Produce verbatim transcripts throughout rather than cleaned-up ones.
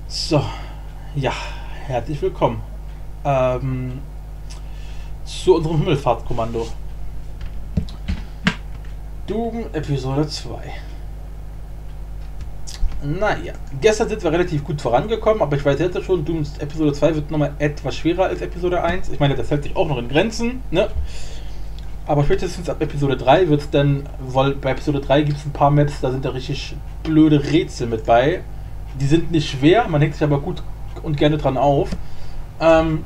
So, ja, herzlich willkommen ähm, zu unserem Himmelfahrtskommando. Doom Episode zwei. Naja, gestern sind wir relativ gut vorangekommen, aber ich weiß jetzt schon, Doom Episode zwei wird nochmal etwas schwerer als Episode eins. Ich meine, das hält sich auch noch in Grenzen, ne? Aber spätestens ab Episode drei wird es dann, weil bei Episode drei gibt es ein paar Maps, da sind da richtig blöde Rätsel mit bei. Die sind nicht schwer, man hängt sich aber gut und gerne dran auf. Ähm,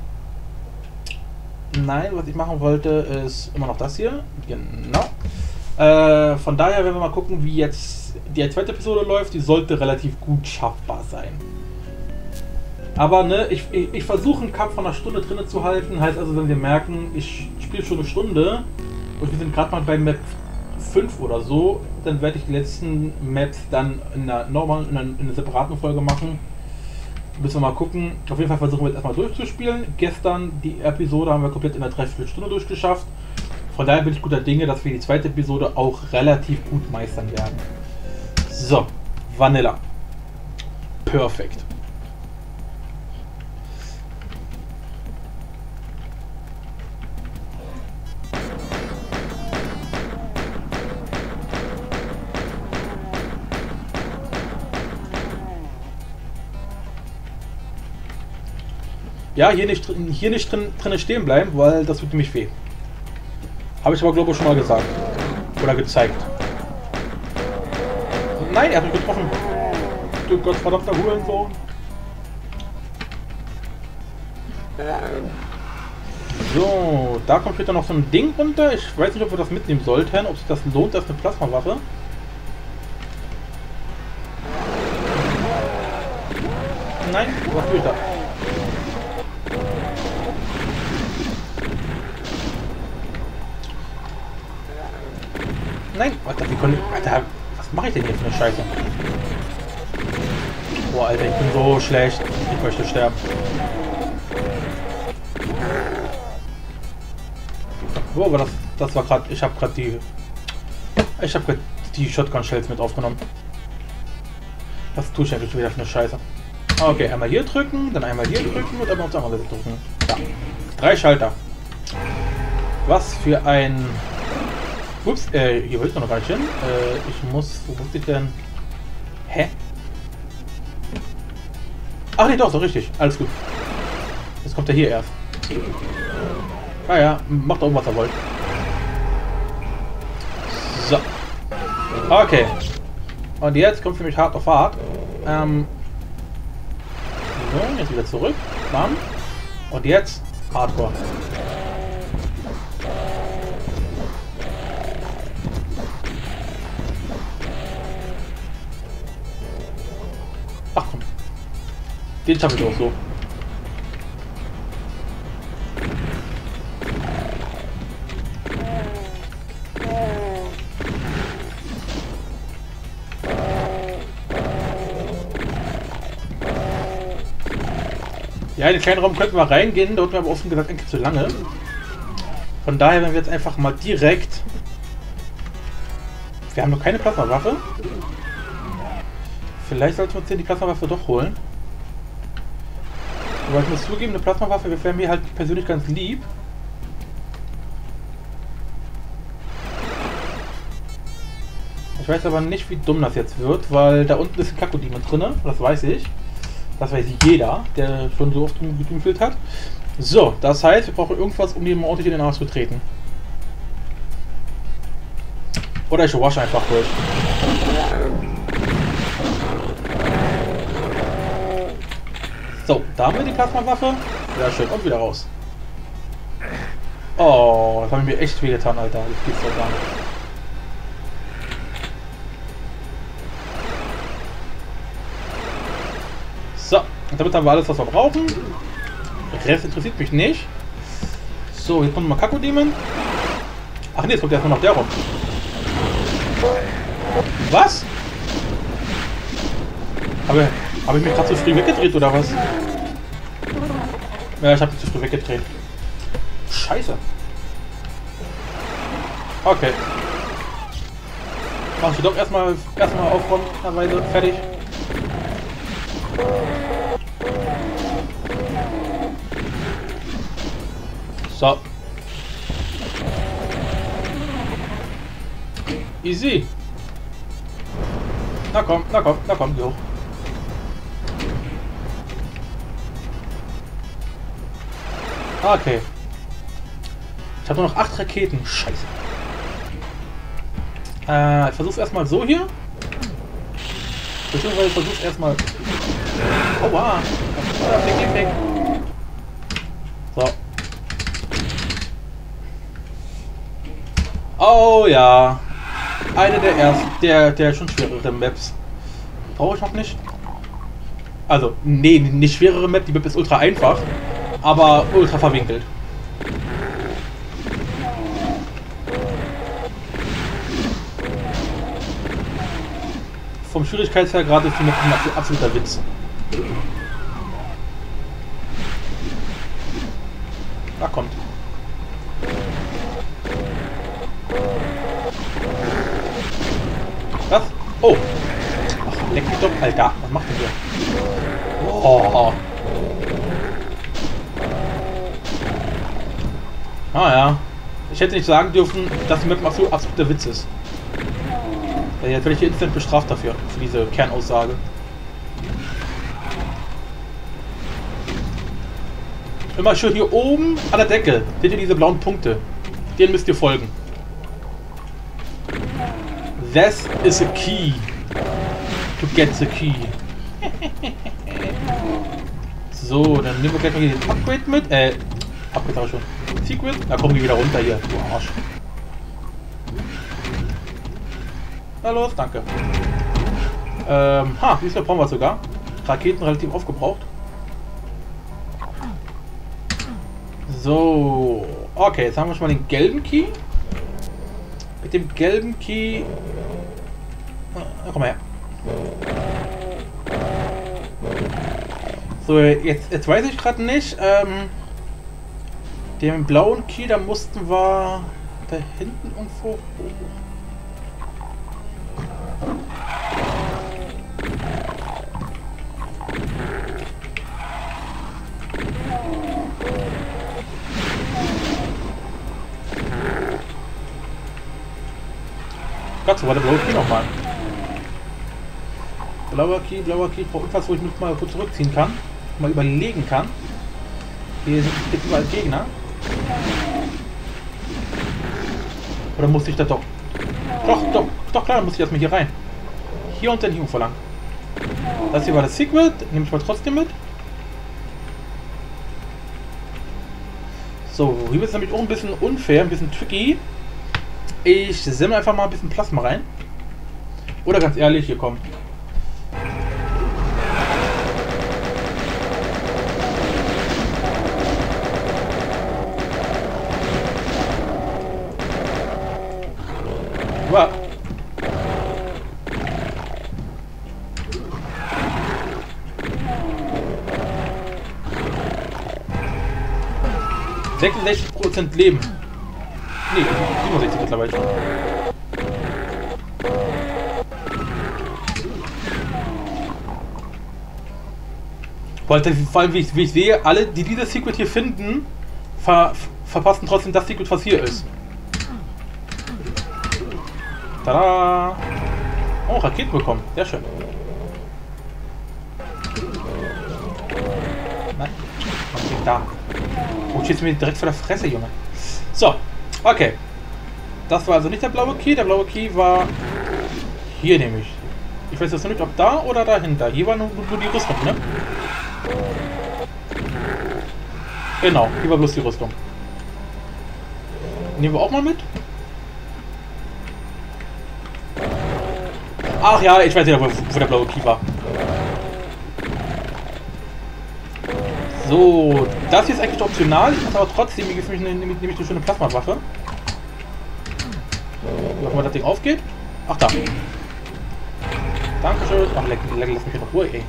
nein, was ich machen wollte, ist immer noch das hier. Genau. Äh, von daher werden wir mal gucken, wie jetzt die zweite Episode läuft. Die sollte relativ gut schaffbar sein. Aber ne, ich, ich, ich versuche einen Cut von einer Stunde drin zu halten. Heißt also, wenn wir merken, ich spiele schon eine Stunde und wir sind gerade mal bei Map fünf oder so, dann werde ich die letzten Maps dann in einer normalen, in einer, in einer separaten Folge machen. Müssen wir mal gucken. Auf jeden Fall versuchen wir jetzt erstmal durchzuspielen. Gestern die Episode haben wir komplett in einer Dreiviertelstunde durchgeschafft. Von daher bin ich guter Dinge, dass wir die zweite Episode auch relativ gut meistern werden. So, Vanilla. Perfekt. Ja, hier nicht, hier nicht drin, drin stehen bleiben, weil das tut nämlich weh. Habe ich aber, glaube ich, schon mal gesagt. Oder gezeigt. Nein, er hat mich getroffen. Du gottverdammter Hurensohn. So, da kommt später noch so ein Ding runter. Ich weiß nicht, ob wir das mitnehmen sollten. Ob sich das lohnt, das ist eine Plasmawaffe. Nein, was tue ich da? Nein, Alter, wie konnte ich. Alter, was mache ich denn hier für eine Scheiße? Boah, Alter, ich bin so schlecht. Ich möchte sterben. Wo, aber das, das war gerade. Ich habe gerade die. Ich habe gerade die Shotgun-Shells mit aufgenommen. Was tue ich eigentlich schon wieder für eine Scheiße? Okay, einmal hier drücken, dann einmal hier drücken und einmal auf der anderen Seite drücken. Ja. Drei Schalter. Was für ein. Ups, äh, hier will ich noch gar nicht hin. Äh, ich muss. Wo muss ich denn? Hä? Ach nee, doch, so richtig. Alles gut. Jetzt kommt er hier erst. Ah ja, macht auch was er wollt. So. Okay. Und jetzt kommt für mich hart auf hart. Ähm. So, jetzt wieder zurück. Bam. Und jetzt Hardcore. Ach komm. Den schaffe ich auch so. Ja, in den kleinen Raum könnten wir reingehen, dort haben wir offen gesagt eigentlich zu lange. Von daher werden wir jetzt einfach mal direkt. Wir haben noch keine Plasmawaffe. Vielleicht sollten wir uns hier die Plasmawaffe doch holen. Aber ich muss zugeben, eine Plasmawaffe wäre mir halt persönlich ganz lieb. Ich weiß aber nicht, wie dumm das jetzt wird, weil da unten ist ein Kakodemon drin, das weiß ich. Das weiß jeder, der schon so oft gefühlt hat. So, das heißt, wir brauchen irgendwas, um die ordentlich in den Arsch zu treten. Oder ich wasche einfach durch. So, da haben wir die Plasmawaffe. Sehr schön. Und wieder raus. Oh, das hat mir echt weh getan, Alter. Das geht's doch gar nicht. So, und damit haben wir alles, was wir brauchen. Der Rest interessiert mich nicht. So, jetzt kommt mal Kakodemon. Ach nee, jetzt kommt erstmal noch der rum. Was? Aber habe ich mich gerade zu früh weggedreht oder was? Ja, ich habe mich zu früh weggedreht. Scheiße. Okay. Mach ich doch erstmal erstmal aufräumen, Weise fertig. So. Easy. Na komm, na komm, na komm, geh hoch. Okay. Ich habe nur noch acht Raketen. Scheiße. Äh, ich versuch's erstmal so hier. Beziehungsweise ich versuch's erstmal. Aua! Weg, weg, weg. So. Oh ja. Eine der ersten, der, der schon schwereren Maps. Brauche ich noch nicht. Also, nee, nicht schwerere Map, die Map ist ultra einfach, aber ultra verwinkelt. Vom Schwierigkeitsgrad ist die Map ein absoluter Witz. Da kommt. Was? Oh! Ach, leck mich doch, Alter. Was macht denn der? Oh! Ah ja. Ich hätte nicht sagen dürfen, dass die Map ein absoluter Witz ist. Jetzt werde ich hier instant bestraft dafür, für diese Kernaussage. Immer schön hier oben an der Decke. Seht ihr diese blauen Punkte? Denen müsst ihr folgen. This is a key to get the key. So, dann nehmen wir gleich mal hier den Upgrade mit. Äh, Upgrade auch schon. Secret? Da kommen wir wieder runter hier, du Arsch. Na los, danke. Ähm, ha, diesmal brauchen wir sogar. Raketen relativ aufgebraucht. So, okay, jetzt haben wir schon mal den gelben Key. Mit dem gelben Key... Na, komm mal her. So, jetzt, jetzt weiß ich gerade nicht. Ähm, den blauen Key, da mussten wir da hinten irgendwo... Gott, so war der blaue Key nochmal. Blauer Key, blauer Key, ich brauche irgendwas, wo ich mich mal kurz zurückziehen kann. Mal überlegen kann. Hier sind jetzt überall Gegner. Oder musste ich da doch? Doch, doch, doch klar, dann muss ich erstmal hier rein. Hier und dann hier irgendwo lang. Das hier war das Secret, nehme ich mal trotzdem mit. So, hier wird es nämlich auch ein bisschen unfair, ein bisschen tricky. Ich semmel einfach mal ein bisschen Plasma rein. Oder ganz ehrlich, hier kommt. Wow. sechsundsechzig Prozent Leben. Nee, siebenundsechzig mittlerweile schon. Vor allem, wie ich, wie ich sehe, alle, die dieses Secret hier finden, ver, verpassen trotzdem das Secret, was hier ist. Tada! Oh, Raketen bekommen. Sehr schön. Nein, was steht da? Oh, schießt mir direkt vor der Fresse, Junge. So, okay. Das war also nicht der blaue Key. Der blaue Key war hier nämlich. Ich weiß jetzt noch nicht, ob da oder dahinter. Hier war nur, nur die Rüstung, ne? Genau, hier war bloß die Rüstung. Nehmen wir auch mal mit. Ach ja, ich weiß ja, wo, wo der blaue Key war. So, das hier ist eigentlich optional, ich muss aber trotzdem, mir gefällt nämlich eine schöne Plasmawaffe. Gucken, ob das Ding aufgeht. Ach da. Dankeschön. Ach, leck, leck, lass mich in Ruhe, ey.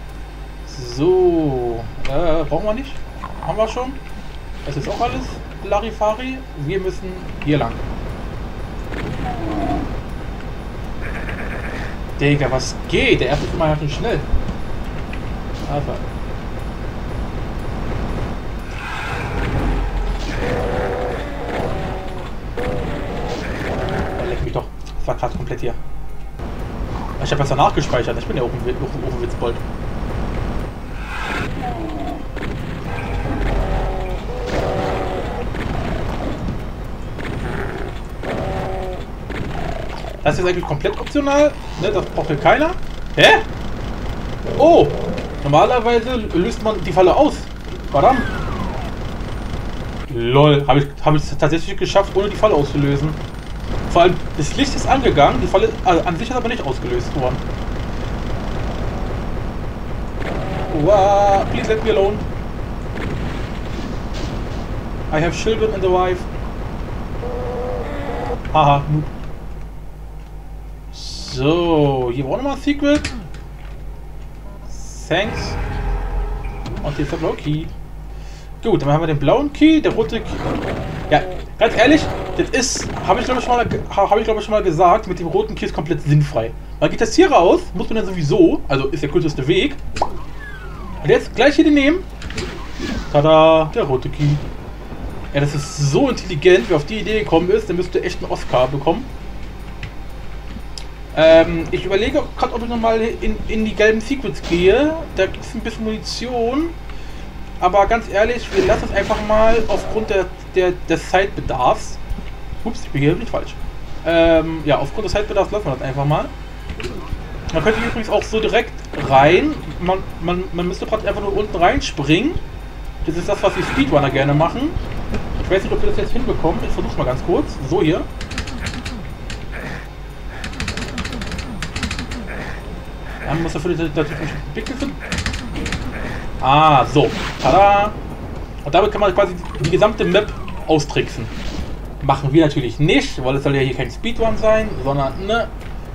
So, äh, brauchen wir nicht. Haben wir schon. Das ist auch alles Larifari. Wir müssen hier lang. Digga, was geht? Der erste ist immer schon schnell. Also. Das war gerade komplett hier. Ich habe besser nachgespeichert. Ich bin ja auch ein, auch ein Witzbold. Das ist eigentlich komplett optional. Ne, das braucht hier keiner. Hä? Oh! Normalerweise löst man die Falle aus. Verdammt. Lol. Habe ich, hab ich es tatsächlich geschafft, ohne die Falle auszulösen. Vor allem, das Licht ist angegangen. Die Falle also an sich ist aber nicht ausgelöst worden. Wow. Please let me alone. I have children and a wife. Haha. Noob. So, hier war nochmal ein Secret. Thanks. Und hier ist der blaue Key. Gut, dann haben wir den blauen Key, der rote Key. Ja, ganz ehrlich, das ist, habe ich glaube ich, mal, hab ich, glaub ich schon mal gesagt, mit dem roten Key ist komplett sinnfrei. Man geht das hier raus, muss man dann sowieso, also ist der kürzeste Weg. Und jetzt gleich hier den nehmen. Tada, der rote Key. Ja, das ist so intelligent, wer auf die Idee gekommen ist, der müsste echt einen Oscar bekommen. Ähm, ich überlege gerade, ob ich nochmal in, in die gelben Secrets gehe. Da gibt es ein bisschen Munition. Aber ganz ehrlich, wir lassen es einfach mal aufgrund der, der, des Zeitbedarfs. Ups, ich bin hier nicht falsch. Ähm, ja, aufgrund des Zeitbedarfs lassen wir das einfach mal. Man könnte hier übrigens auch so direkt rein. Man, man, man müsste praktisch einfach nur unten reinspringen. Das ist das, was die Speedrunner gerne machen. Ich weiß nicht, ob wir das jetzt hinbekommen. Ich versuch's mal ganz kurz. So hier. Ja, man muss dafür natürlich einen Pickel finden. Ah, so. Tada! Und damit kann man quasi die gesamte Map austricksen. Machen wir natürlich nicht, weil es soll ja hier kein Speedrun sein, sondern, ne.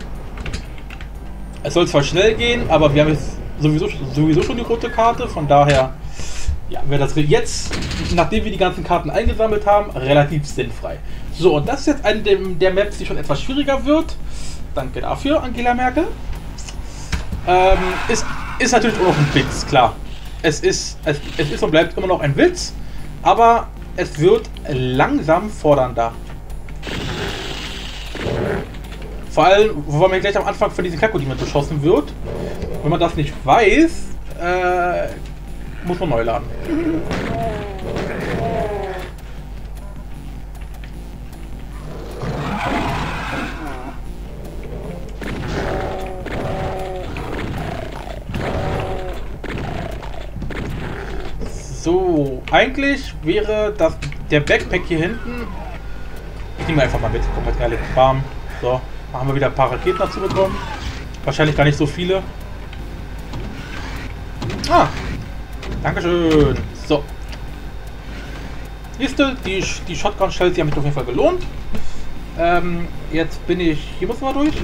Es soll zwar schnell gehen, aber wir haben jetzt sowieso, sowieso schon die rote Karte, von daher, ja, wäre das jetzt, nachdem wir die ganzen Karten eingesammelt haben, relativ sinnfrei. So, und das ist jetzt eine der Maps, die schon etwas schwieriger wird. Danke dafür, Angela Merkel. Ähm, ist, ist natürlich auch noch ein Witz, klar. Es ist, es, es ist und bleibt immer noch ein Witz, aber es wird langsam fordernder. Vor allem, wo man gleich am Anfang von diesen Krokodilern beschossen wird. Wenn man das nicht weiß, äh, muss man neu laden. So, eigentlich wäre das der Backpack hier hinten. Ich nehme einfach mal mit, komplett ehrlich. Bam. So, haben wir wieder ein paar Raketen dazu bekommen. Wahrscheinlich gar nicht so viele. Ah, Dankeschön. So. Siehste, die, die Shotgun-Shells, die haben mich auf jeden Fall gelohnt. Ähm, jetzt bin ich. Hier müssen wir durch.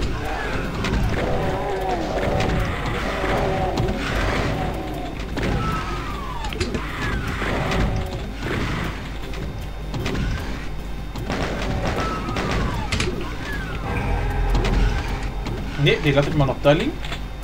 Ne, die lasse ich immer noch da liegen.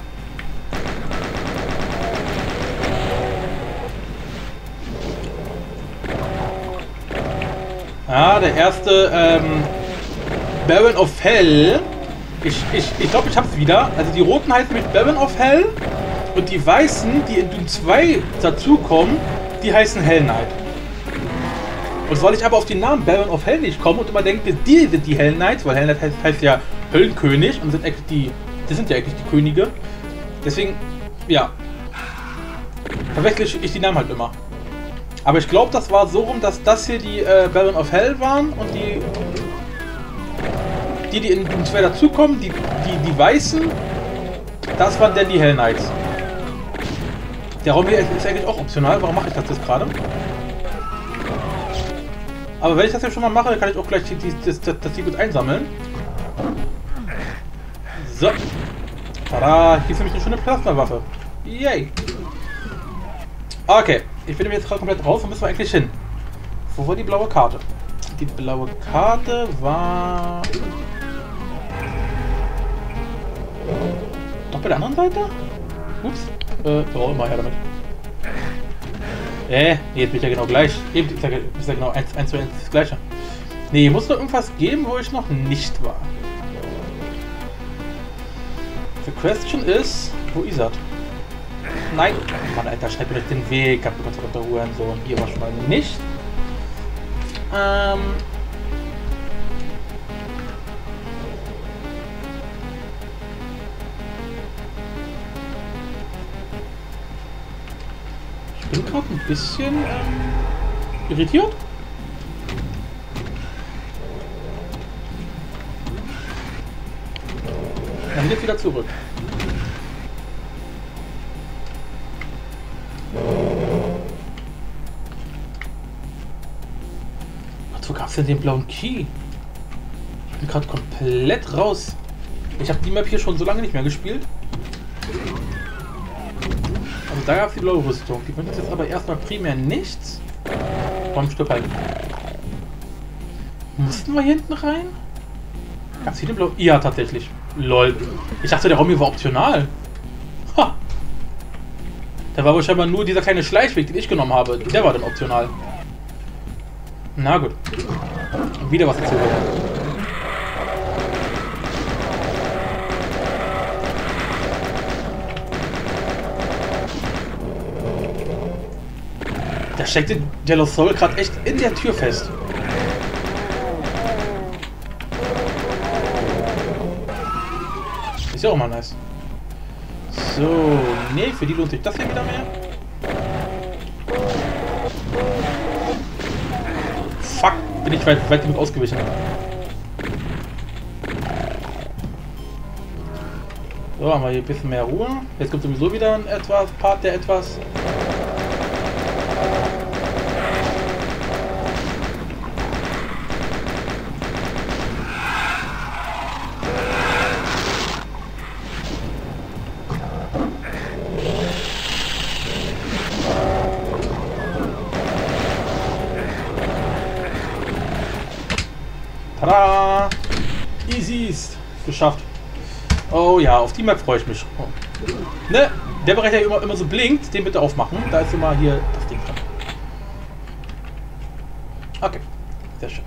Ah, der erste ähm, Baron of Hell. Ich, ich, ich glaube, ich hab's wieder. Also die roten heißen mit Baron of Hell und die weißen, die in Doom zwei dazukommen, die heißen Hell Knight. Und weil ich aber auf den Namen Baron of Hell nicht komme und immer denke, die sind die Hell Knights, weil Hell Knight heißt, heißt ja Höllenkönig und sind eigentlich die, das sind ja eigentlich die Könige. Deswegen, ja, verwechsel ich die Namen halt immer. Aber ich glaube, das war so rum, dass das hier die äh, Baron of Hell waren und die, die, die in Doom zwei dazukommen, die, die, die Weißen, das waren dann die Hell Knights. Der Raum hier ist eigentlich auch optional. Warum mache ich das jetzt gerade? Aber wenn ich das jetzt schon mal mache, dann kann ich auch gleich die, die, das, das, das Secret einsammeln. So. Tada, hier ist nämlich eine schöne Plasmawaffe. Yay. Okay, ich bin jetzt gerade komplett raus. Wo müssen wir eigentlich hin? Wo war die blaue Karte? Die blaue Karte war... Doch bei der anderen Seite? Ups. Äh, oh, immer her damit. Äh, nee, jetzt bin ich ja genau gleich. Eben ist ja, ist ja genau eins zu eins das gleiche. Nee, muss noch irgendwas geben, wo ich noch nicht war. Question ist, wo ist er? Nein! Mann, Alter, schneid mir den Weg ab, Gott, Gott, der Hurensohn. Hier war schon mal nicht. Ähm... Ich bin gerade ein bisschen ähm, irritiert. Dann geht wieder zurück. Wozu gab es denn den blauen Key? Ich bin gerade komplett raus. Ich habe die Map hier schon so lange nicht mehr gespielt. Also da gab es die blaue Rüstung. Die bringt jetzt aber erstmal primär nichts. Komm, Stück halt. Mussten wir hier hinten rein? Gab es hier den blauen? Ja, tatsächlich. Lol. Ich dachte, der Raum hier war optional. Ha! Da war wohl scheinbar nur dieser kleine Schleichweg, den ich genommen habe. Der war dann optional. Na gut. Wieder was dazu. Da steckte Yellow Soul gerade echt in der Tür fest. Ist ja auch mal nice. So, nee, für die lohnt sich das hier wieder mehr. Fuck, bin ich weit, weit genug ausgewichen. So, haben wir hier ein bisschen mehr Ruhe. Jetzt kommt sowieso wieder ein etwas Part, der etwas... Tada! Easy ist geschafft. Oh ja, auf die Map freue ich mich. Oh. Ne? Der Bereich, der immer, immer so blinkt, den bitte aufmachen. Da ist immer hier das Ding dran. Okay, sehr schön.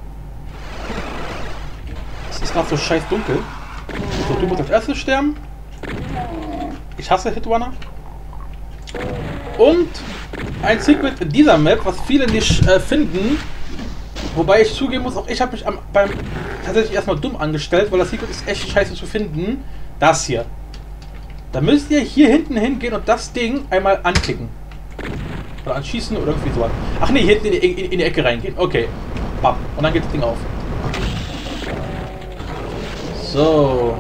Es ist gerade so scheiß dunkel. So, du musst als erstes sterben. Ich hasse Hitrunner. Und ein Secret in dieser Map, was viele nicht äh, finden. Wobei ich zugeben muss, auch ich habe mich am, beim tatsächlich erstmal dumm angestellt, weil das Secret ist echt scheiße zu finden. Das hier. Da müsst ihr hier hinten hingehen und das Ding einmal anklicken. Oder anschießen oder irgendwie sowas. Ach nee, hier hinten in die, in, in die Ecke reingehen. Okay. Bam. Und dann geht das Ding auf. So.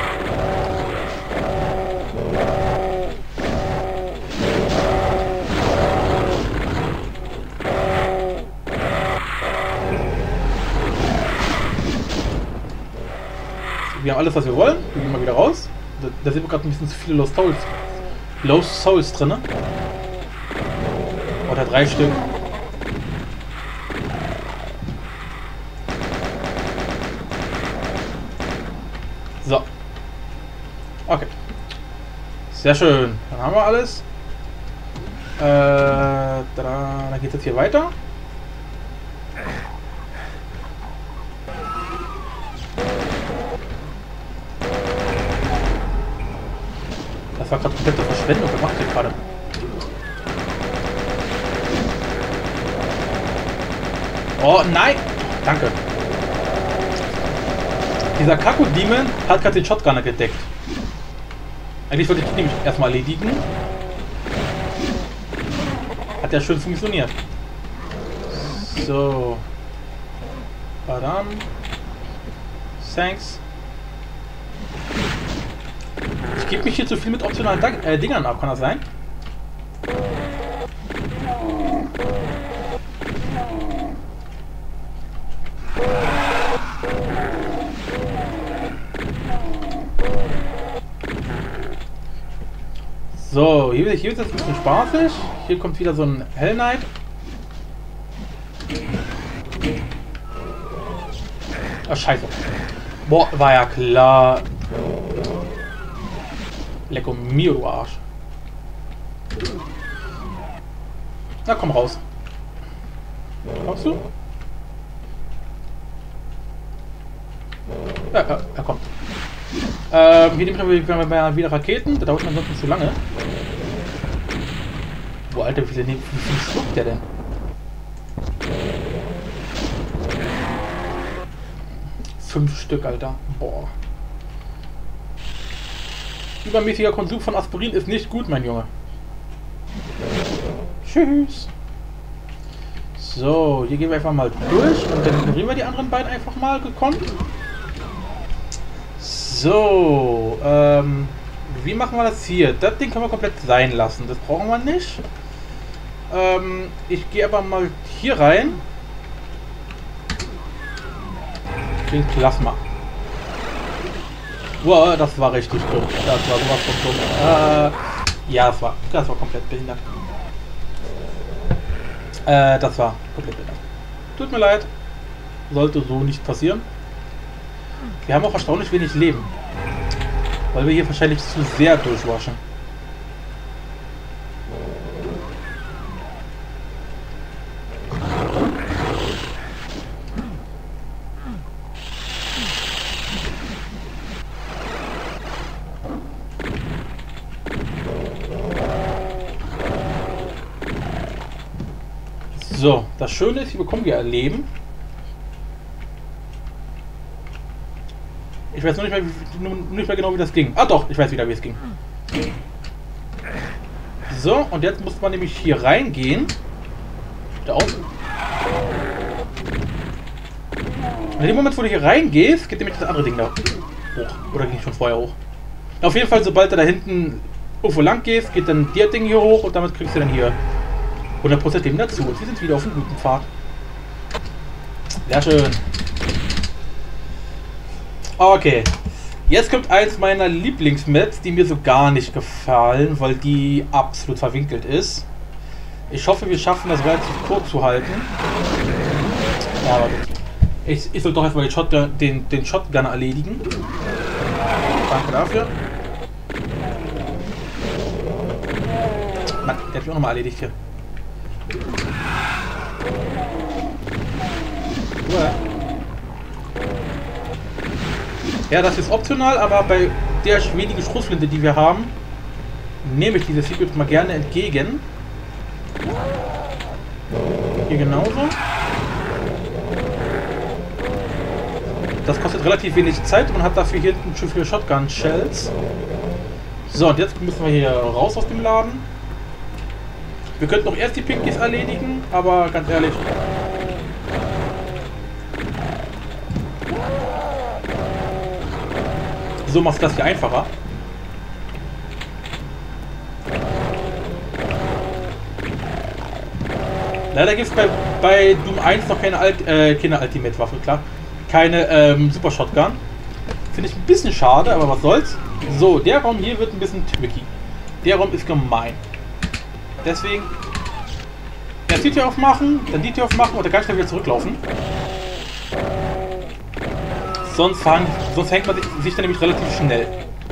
Wir haben alles, was wir wollen. Wir gehen mal wieder raus. Da, da sind wir gerade ein bisschen zu viele Lost Souls. Lost Souls drin. Oder drei Stück. So. Okay. Sehr schön. Dann haben wir alles. Äh, da, dann geht es jetzt hier weiter. Das war gerade komplette Verschwendung. Was macht ihr gerade? Oh nein! Danke. Dieser Kaku-Demon hat gerade den Shotgunner gedeckt. Eigentlich wollte ich die nämlich erstmal erledigen. Hat ja schön funktioniert. So. Badam. Thanks. Ich gebe mich hier zu viel mit optionalen Dang äh, Dingern ab, kann das sein? So, hier, hier wird es ein bisschen spaßig. Hier kommt wieder so ein Hell Knight. Ach, scheiße. Boah, war ja klar. Lecco mio, du Arsch. Na, komm raus. Kommst du? Ja, er, er kommt. Ähm, hier nehme ich mal wieder Raketen. Da dauert man ansonsten zu lange. Boah, Alter, wie viel, wie viel schluckt der denn? Fünf Stück, Alter. Boah. Übermäßiger Konsum von Aspirin ist nicht gut, mein Junge. Tschüss. So, hier gehen wir einfach mal durch und dann ignorieren wir die anderen beiden einfach mal gekonnt. So, ähm, wie machen wir das hier? Das Ding können wir komplett sein lassen. Das brauchen wir nicht. Ähm, ich gehe aber mal hier rein. Den Plasma. Wow, das war richtig dumm. Das war sowas von dumm. Äh, ja, das war, das war komplett behindert. Äh, das war komplett behindert. Tut mir leid. Sollte so nicht passieren. Wir haben auch erstaunlich wenig Leben. Weil wir hier wahrscheinlich zu sehr durchwaschen. So, das Schöne ist, hier bekommen wir Leben. Ich weiß nur nicht mehr, wie, nur nicht mehr genau, wie das ging. Ah doch, ich weiß wieder, wie es ging. So, und jetzt muss man nämlich hier reingehen. Da auch. In dem Moment, wo du hier reingehst, geht nämlich das andere Ding da hoch. Oder ging ich schon vorher hoch? Auf jeden Fall, sobald du da hinten irgendwo lang gehst, geht dann der Ding hier hoch und damit kriegst du dann hier hundert Prozent Leben dazu. Und wir sind wieder auf einem guten Pfad. Sehr schön. Okay. Jetzt kommt eins meiner Lieblingsmaps, die mir so gar nicht gefallen, weil die absolut verwinkelt ist. Ich hoffe, wir schaffen das relativ kurz zu halten. Ja, aber gut. Ich, ich soll doch erstmal den Shotgun, den, den Shotgun erledigen. Danke dafür. Mann, der hat mich auch nochmal erledigt hier. Ja, das ist optional, aber bei der wenigen Schrotflinte, die wir haben, nehme ich dieses Secret mal gerne entgegen. Hier genauso. Das kostet relativ wenig Zeit und man hat dafür hier hinten schon viele Shotgun-Shells. So, und jetzt müssen wir hier raus aus dem Laden. Wir könnten noch erst die Pinkies erledigen, aber ganz ehrlich. So macht das hier einfacher. Leider gibt es bei, bei Doom eins noch keine, Alt, äh, keine Ultimate-Waffe, klar. Keine ähm, Super Shotgun. Finde ich ein bisschen schade, aber was soll's. So, der Raum hier wird ein bisschen tricky. Der Raum ist gemein. Deswegen erst die Tür aufmachen, dann die Tür aufmachen und dann ganz schnell wieder zurücklaufen. Sonst, fahren, sonst hängt man sich dann nämlich relativ schnell.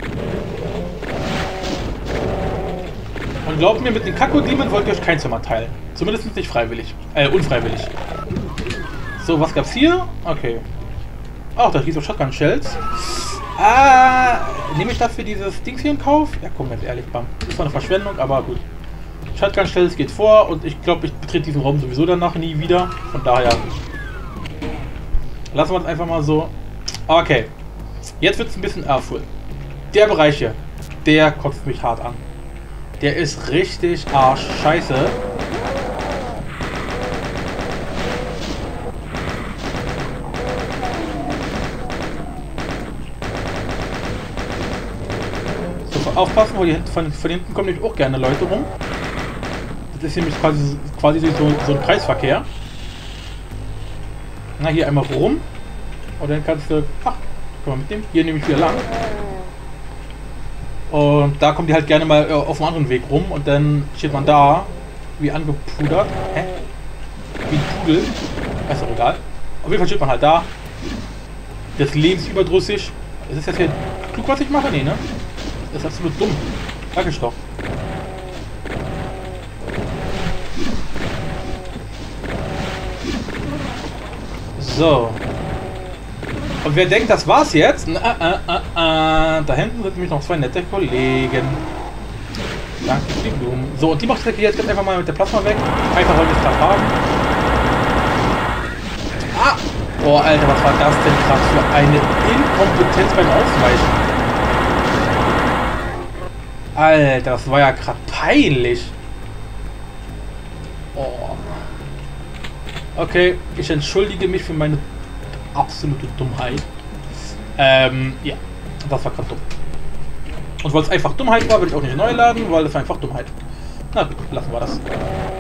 Und glaubt mir, mit dem Kakao-Demon wollt ihr euch kein Zimmer teilen. Zumindest nicht freiwillig. Äh, unfreiwillig. So, was gab's hier? Okay. Ach, da gibt es Shotgun-Shells. Ah, nehme ich dafür dieses Dings hier in Kauf? Ja, komm, ganz ehrlich, bam. Ist zwar eine Verschwendung, aber gut. Shotgun-Shells geht vor und ich glaube, ich betrete diesen Raum sowieso danach nie wieder. Von daher lassen wir es einfach mal so. Okay, jetzt wird es ein bisschen ehrvoll. Der Bereich hier, der kotzt mich hart an. Der ist richtig arschscheiße. So, aufpassen, weil hier von, von hinten kommen nämlich auch gerne Leute rum. Das ist nämlich quasi, quasi so, so ein Kreisverkehr. Na, hier einmal rum. Und dann kannst du... Ach, komm mal mitnehmen. Hier nehme ich wieder lang. Und da kommen die halt gerne mal auf einem anderen Weg rum. Und dann steht man da, wie angepudert. Hä? Wie ein Pudel. Ist doch egal. Auf jeden Fall steht man halt da. Das lebensüberdrüssig. Ist das jetzt hier klug, was ich mache? Nee, ne? Das ist absolut dumm. Sag ich doch. So. Und wer denkt, das war's jetzt? Na, äh, äh, äh, da hinten sind nämlich noch zwei nette Kollegen. Danke für die Blumen. So, und die macht jetzt einfach mal mit der Plasma weg. Einfach wollte ich es gerade haben. Ah! Boah, Alter, was war das denn gerade für eine Inkompetenz beim Ausweichen? Alter, das war ja gerade peinlich. Oh. Okay, ich entschuldige mich für meine absolute Dummheit. Ähm, ja, das war gerade dumm. Und weil es einfach Dummheit war, will ich auch nicht neu laden, weil es war einfach Dummheit. Na gut, lassen wir das.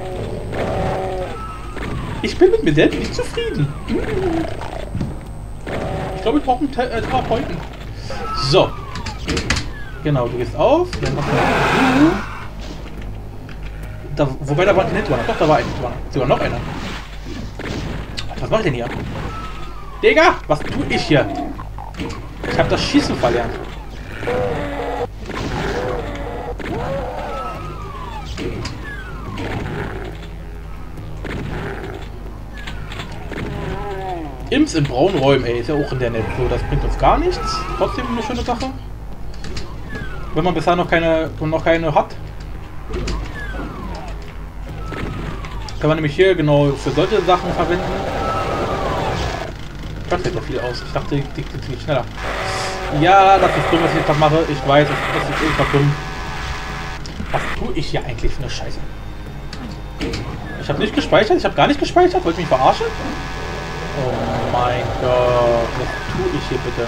Ich bin mit mir selbst nicht zufrieden. Ich glaube, ich brauche einen äh, Therapeuten. So. Genau, du gehst auf. Dann noch mal. Da, wobei da war ein Nettoiner. Doch, da war ein Nettoiner. Sogar noch einer. Was mache ich denn hier? Digga, was tue ich hier? Ich habe das Schießen verlernt. Imps in braunen Räumen, ey, ist ja auch in der Net. So, das bringt uns gar nichts. Trotzdem eine schöne Sache. Wenn man bisher noch keine, noch keine hat. Kann man nämlich hier genau für solche Sachen verwenden. Das sieht ja viel aus. Ich dachte, die, die, die geht schneller. Ja, das ist dumm, was ich jetzt gerade mache. Ich weiß, das ist irgendwas dumm. Was tue ich hier eigentlich für eine Scheiße? Ich habe nicht gespeichert. Ich habe gar nicht gespeichert. Wollt ihr mich verarschen? Oh mein Gott. Was tue ich hier bitte?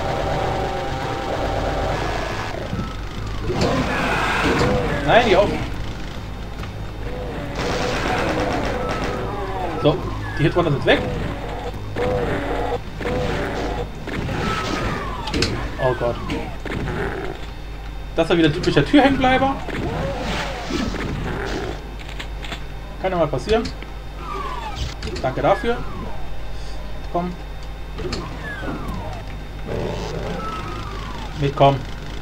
Nein, die auch. So, die Hitrunder sind weg. Oh Gott. Das ist wieder typischer Türhängbleiber. Kann ja mal passieren. Danke dafür. Komm. Mitkommen.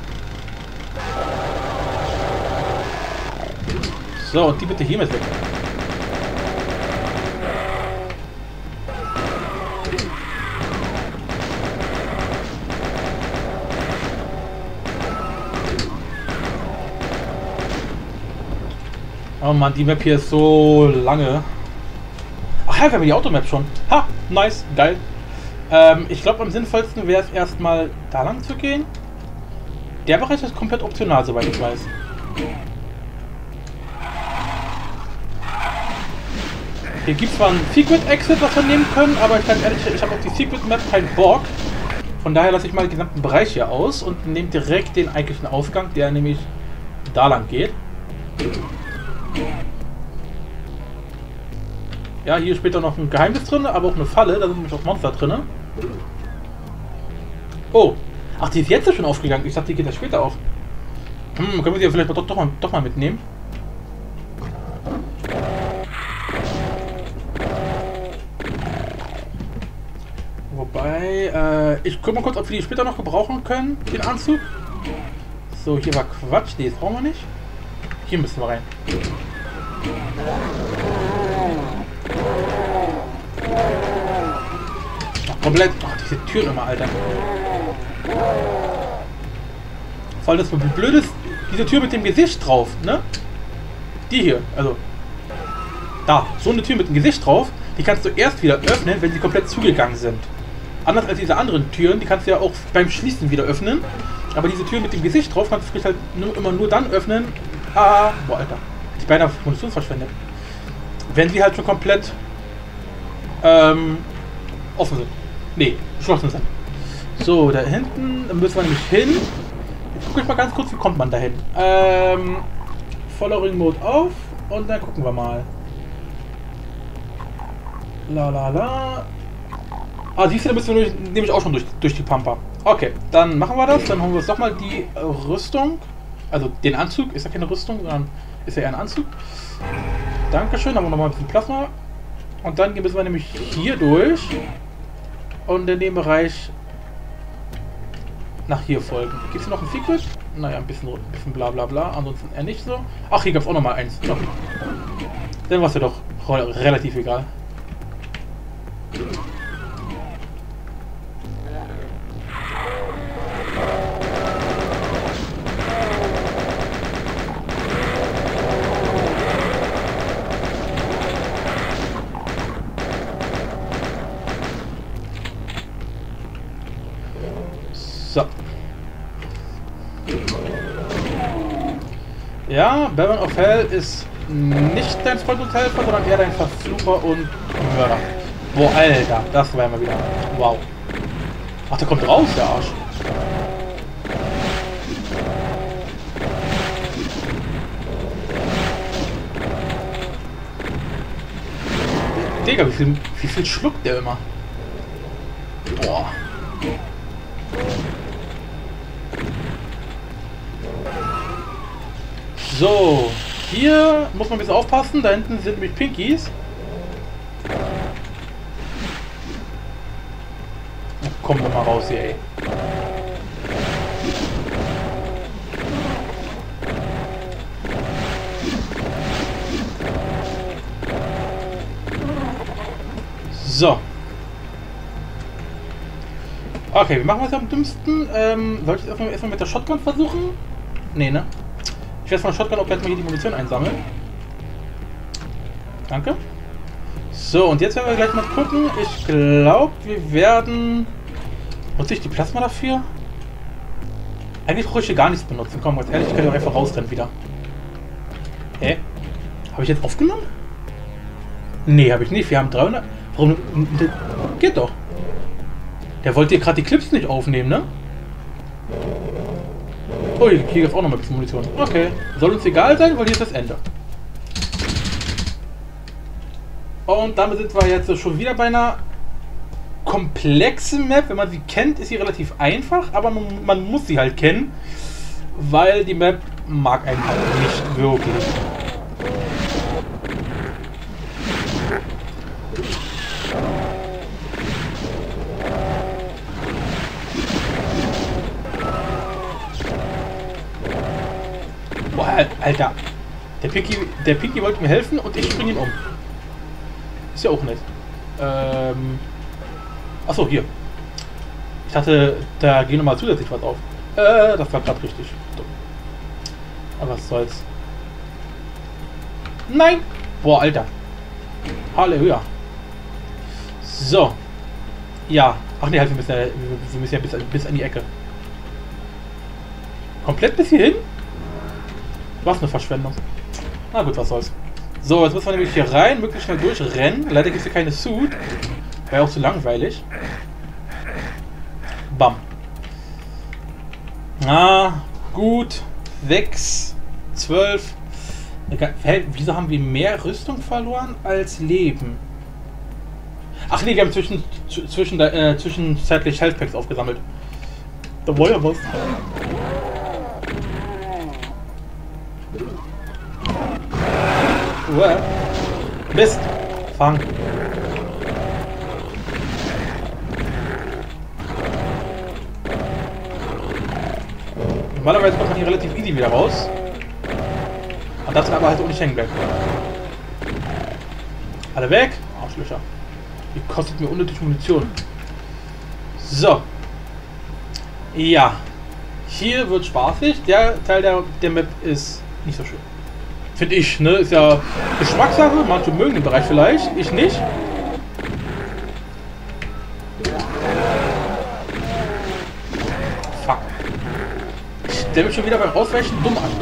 So, und die bitte hier mit weg. Oh Mann, die Map hier ist so lange. Ach ja, wir haben die Automap schon. Ha, nice, geil. Ähm, ich glaube, am sinnvollsten wäre es erstmal da lang zu gehen. Der Bereich ist komplett optional, soweit ich weiß. Hier gibt es zwar einen Secret Exit, was wir nehmen können, aber ich kann ehrlich, ich habe auf die Secret Map keinen Bock. Von daher lasse ich mal den gesamten Bereich hier aus und nehme direkt den eigentlichen Ausgang, der nämlich da lang geht. Ja, hier später noch ein Geheimnis drin, aber auch eine Falle, da sind nämlich auch Monster drin. Oh, ach, die ist jetzt schon aufgegangen. Ich dachte, die geht ja später auf. Hm, können wir sie ja vielleicht doch, doch, mal, doch mal mitnehmen. Wobei, äh, ich guck mal kurz, ob wir die später noch gebrauchen können, den Anzug. So, hier war Quatsch, nee, das brauchen wir nicht. Hier müssen wir rein. Ach, komplett. Ach, diese Türen immer, Alter. Vor allem das Blöde ist, diese Tür mit dem Gesicht drauf, ne? Die hier, also. Da, so eine Tür mit dem Gesicht drauf, die kannst du erst wieder öffnen, wenn sie komplett zugegangen sind. Anders als diese anderen Türen, die kannst du ja auch beim Schließen wieder öffnen. Aber diese Tür mit dem Gesicht drauf kannst du halt nur, immer nur dann öffnen. Ah, boah, Alter. Ich beinahe Munition verschwendet. Wenn sie halt schon komplett ähm, offen sind. Nee, geschlossen sind. So, da hinten müssen wir nämlich hin. Jetzt gucke ich mal ganz kurz, wie kommt man da hin. Ähm, Following Mode auf und dann gucken wir mal. La la la. Ah, siehst du, da müssen wir nämlich auch schon durch, durch die Pampa. Okay, dann machen wir das. Dann holen wir uns doch mal die Rüstung. Also den Anzug. Ist ja keine Rüstung, sondern ist ja eher ein Anzug. Dankeschön. Haben wir nochmal ein bisschen Plasma. Und dann müssen wir nämlich hier durch. Und in dem Bereich nach hier folgen. Gibt es noch ein Secret? Naja, ein bisschen, ein bisschen bla bla bla. Ansonsten eher nicht so. Ach, hier gab es auch nochmal eins. Okay. Dann war es ja doch relativ egal. Ja, Baron of Hell ist nicht dein Freund und Helfer, sondern eher dein Verflucher und Mörder. Boah, Alter, das war ja mal wieder. Wow. Ach, der kommt raus, der Arsch. Digga, wie viel, wie viel schluckt der immer? Boah. So, hier muss man ein bisschen aufpassen. Da hinten sind nämlich Pinkies. Na, kommen wir mal raus hier, ey. So. Okay, wir machen was am dümmsten. Ähm, soll ich es erstmal, erstmal mit der Shotgun versuchen? Nee, ne? Ich werde von der Shotgun auch gleich mal hier die Munition einsammeln. Danke. So, und jetzt werden wir gleich mal gucken. Ich glaube, wir werden... Nutze ich die Plasma dafür? Eigentlich brauche ich hier gar nichts benutzen. Komm, ganz ehrlich, ich kann ja einfach rausrennen wieder. Hä? Habe ich jetzt aufgenommen? Nee, habe ich nicht. Wir haben dreihundert... Warum? Geht doch. Der wollte hier gerade die Clips nicht aufnehmen, ne? Oh, hier gibt es auch noch mal ein bisschen Munition. Okay. Soll uns egal sein, weil hier ist das Ende. Und damit sind wir jetzt schon wieder bei einer komplexen Map. Wenn man sie kennt, ist sie relativ einfach, aber man, man muss sie halt kennen, weil die Map mag einen halt nicht wirklich. Boah, Alter. Der Pinky, der Pinky wollte mir helfen und ich springe ihn um. Ist ja auch nett. Ähm. Achso, hier. Ich dachte, da geht nochmal zusätzlich was auf. Äh, das war gerade richtig dumm. Aber was soll's. Nein! Boah, Alter. Halleluja. So. Ja. Ach ne, halt, wir müssen ja, wir müssen ja bis, bis an die Ecke. Komplett bis hierhin? Was eine Verschwendung. Na gut, was soll's. So, jetzt müssen wir nämlich hier rein, möglichst schnell durchrennen. Leider gibt es hier keine Suit. Wäre auch zu langweilig. Bam. Ah, gut. sechs, zwölf. Hä, wieso haben wir mehr Rüstung verloren als Leben? Ach nee, wir haben zwischen, zwischen, äh, zwischenzeitlich Health Packs aufgesammelt. Da war ja was. Uah. Mist. Fang. Normalerweise kommt man hier relativ easy wieder raus. Und das sind aber halt auch nicht hängen bleiben. Alle weg. Arschlöcher. Die kostet mir unnötig Munition. So. Ja. Hier wird spaßig. Der Teil der, der Map ist nicht so schön. Finde ich, ne? Ist ja Geschmackssache. Manche mögen den Bereich vielleicht. Ich nicht. Fuck. Ich stelle mich schon wieder beim Ausweichen dumm an.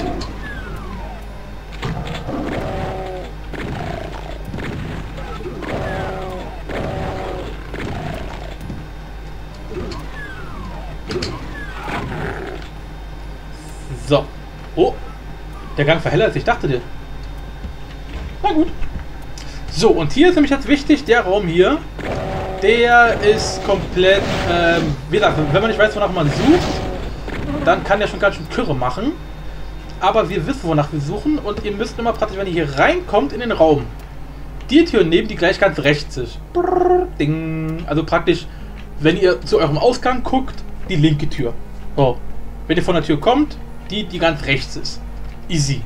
So. Oh. Der Gang verhellert sich, dachte dir. Na gut. So, und hier ist nämlich jetzt wichtig, der Raum hier, der ist komplett, ähm, wie gesagt, wenn man nicht weiß, wonach man sucht, dann kann der schon ganz schön Kürre machen. Aber wir wissen, wonach wir suchen, und ihr müsst immer praktisch, wenn ihr hier reinkommt in den Raum, die Tür nehmen, die gleich ganz rechts ist. Brrr, ding. Also praktisch, wenn ihr zu eurem Ausgang guckt, die linke Tür. So. Wenn ihr von der Tür kommt, die, die ganz rechts ist. Easy.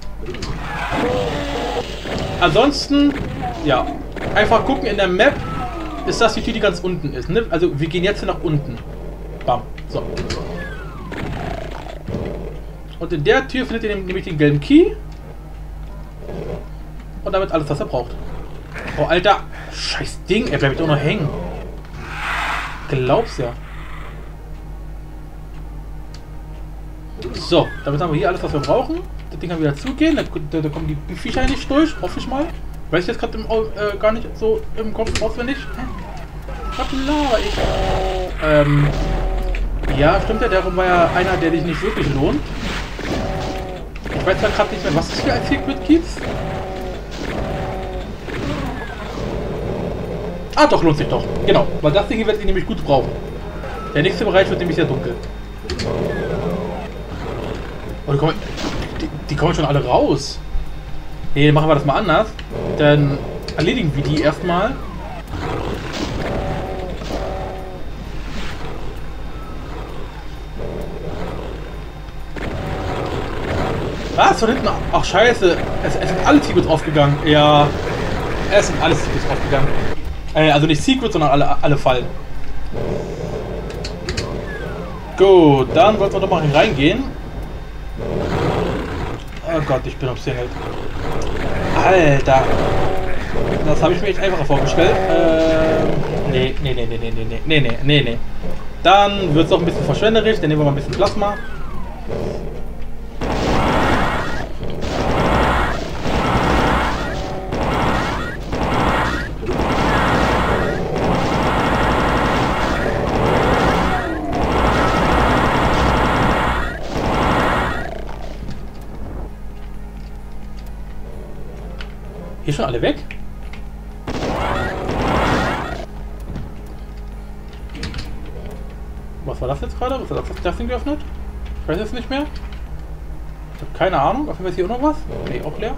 Ansonsten, ja, einfach gucken in der Map, ist das die Tür, die ganz unten ist. Ne? Also wir gehen jetzt nach unten. Bam. So. Und in der Tür findet ihr nämlich den gelben Key. Und damit alles, was er braucht. Oh, Alter. Scheiß Ding. Er bleibt doch noch hängen. Glaub's ja. So, damit haben wir hier alles, was wir brauchen. Das Dinger wieder zugehen. Da, da, da kommen die Viecher nicht durch, hoffe ich mal. Weiß ich jetzt gerade äh, gar nicht so im Kopf auswendig. Was laber ich? Ähm, ja, stimmt ja, darum war ja einer, der dich nicht wirklich lohnt. Ich weiß ja gerade nicht mehr, was es hier als Secret gibt. Ah, doch, lohnt sich doch. Genau, weil das Ding hier wird ich nämlich gut brauchen. Der nächste Bereich wird nämlich sehr dunkel. Oh, die, kommen, die, die kommen schon alle raus. Nee, machen wir das mal anders. Dann erledigen wir die erstmal. Was? Von hinten? Ach, scheiße. Es, es sind alle Secrets aufgegangen. Ja. Es sind alle Secrets aufgegangen. Äh, also nicht Secrets, sondern alle, alle Fallen. Gut, dann wollten wir doch mal reingehen. Oh Gott, ich bin obszeniert. Alter. Das habe ich mir echt einfacher vorgestellt. Ähm. Nee, nee, nee, nee, nee, nee, nee, nee, nee, nee. Dann wird es auch ein bisschen verschwenderisch. Dann nehmen wir mal ein bisschen Plasma. Hier schon alle weg? Was war das jetzt gerade? Was hat das Ding geöffnet? Ich weiß es nicht mehr. Ich habe keine Ahnung. Auf jeden Fall ist hier auch noch was. Nee, auch leer.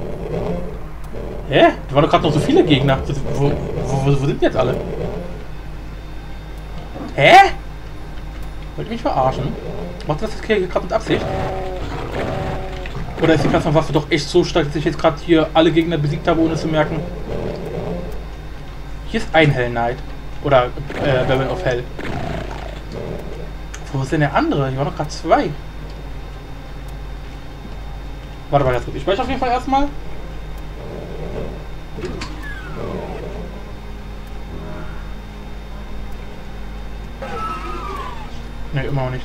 Hä? Da waren doch gerade noch so viele Gegner. Wo, wo, wo, wo sind die jetzt alle? Hä? Wollt ihr mich verarschen? Macht das jetzt hier gerade mit Absicht? Oder ist die Plasmawaffe doch echt so stark, dass ich jetzt gerade hier alle Gegner besiegt habe, ohne es zu merken? Hier ist ein Hell Knight. Oder äh, Babel of Hell. Wo ist denn der andere? Hier waren doch gerade zwei. Warte mal ganz gut. Ich speichere auf jeden Fall erstmal. Ne, immer noch nichts.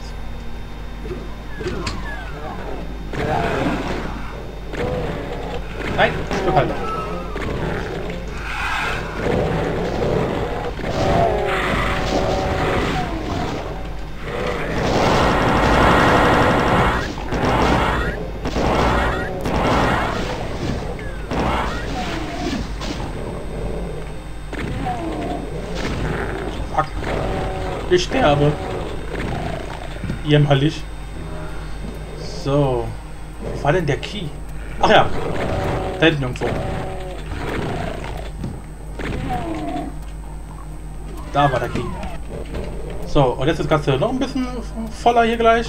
Nein, Stückhalter. Fuck. Ich sterbe. Jämmerlich. So. Wo war denn der Key? Ach ja. Da hinten irgendwo. Da war der Key. So, und jetzt ist das Ganze noch ein bisschen voller hier gleich.